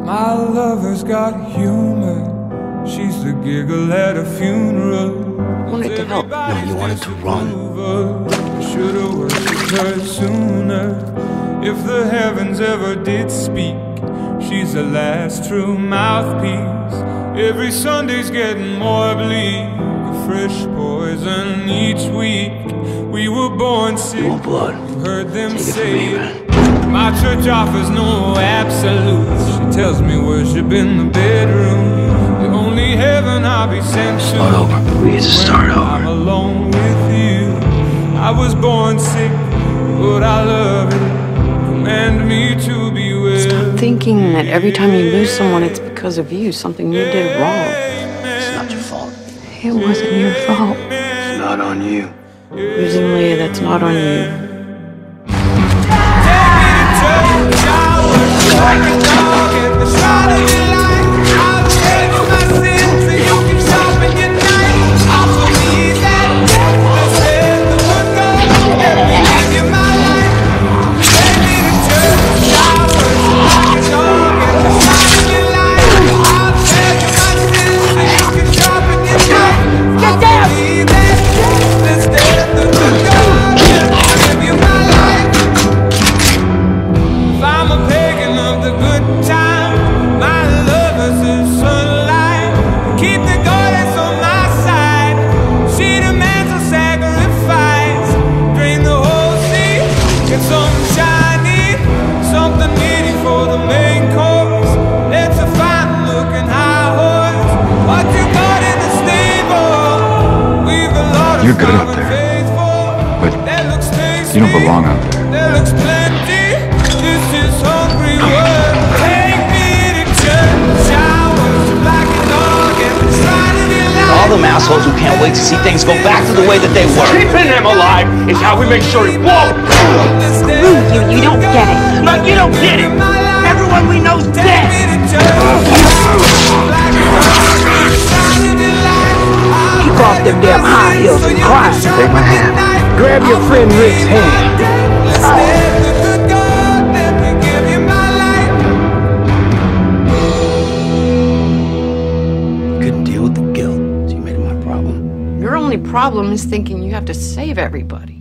My lover's got humor. She's the giggle at a funeral. I wanted to help. No, you wanted to run. Should've worshipped her sooner. If the heavens ever did speak, she's the last true mouthpiece. Every Sunday's getting more bleak, a fresh poison each week. We were born sick. You want blood? You heard them Take say it it. from me, man. My church offers no absolutes. She tells me worship in the bedroom. The only heaven I'll be sent to. Start over. We get to start over. I'm alone with you. I was born sick, but I love it. Command me to be well. Stop thinking that every time you lose someone, it's because of you, something you did wrong. It's not your fault. It wasn't your fault. It's not on you. Losing Leah, that's not on you. You're good up there, but you don't belong out there. All them assholes who can't wait to see things go back to the way that they were. Keeping him alive is how we make sure he won't. You don't get it. No, you don't get it. Everyone we know's dead. Kick off them damn high heels and cry. Take my hand. Grab your friend Rick's hand. You couldn't deal with the guilt, so you made it my problem. Your only problem is thinking you have to save everybody.